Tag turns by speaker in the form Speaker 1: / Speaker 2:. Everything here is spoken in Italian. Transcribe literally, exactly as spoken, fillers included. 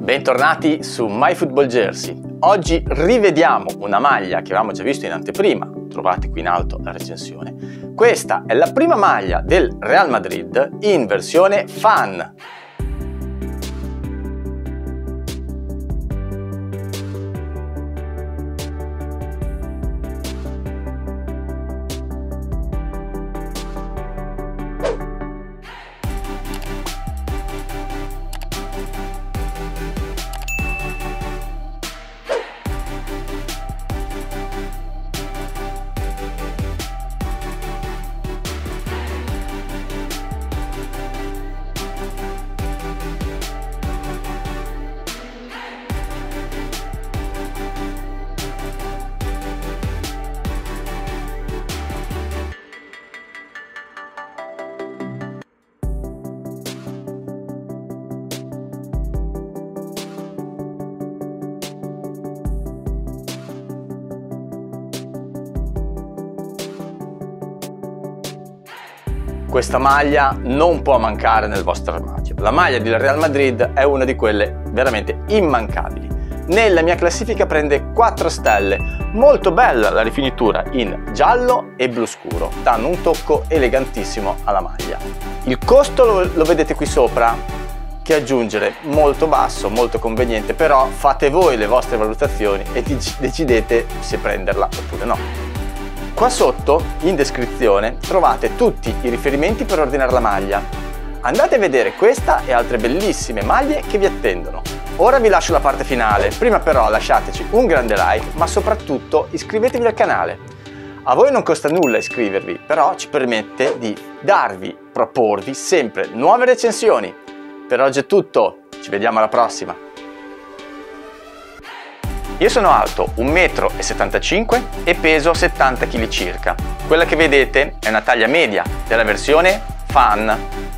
Speaker 1: Bentornati su MyFootballJersey. Oggi rivediamo una maglia che avevamo già visto in anteprima, trovate qui in alto la recensione. Questa è la prima maglia del Real Madrid in versione fan. Questa maglia non può mancare nel vostro armadio. La maglia del Real Madrid è una di quelle veramente immancabili. Nella mia classifica prende quattro stelle, molto bella la rifinitura in giallo e blu scuro, danno un tocco elegantissimo alla maglia. Il costo lo, lo vedete qui sopra, che aggiungere molto basso, molto conveniente, però fate voi le vostre valutazioni e decidete se prenderla oppure no. Qua sotto, in descrizione, trovate tutti i riferimenti per ordinare la maglia. Andate a vedere questa e altre bellissime maglie che vi attendono. Ora vi lascio la parte finale, prima però lasciateci un grande like, ma soprattutto iscrivetevi al canale. A voi non costa nulla iscrivervi, però ci permette di darvi, proporvi sempre nuove recensioni. Per oggi è tutto, ci vediamo alla prossima! Io sono alto un metro e settantacinque e peso settanta chili circa. Quella che vedete è una taglia media della versione fan.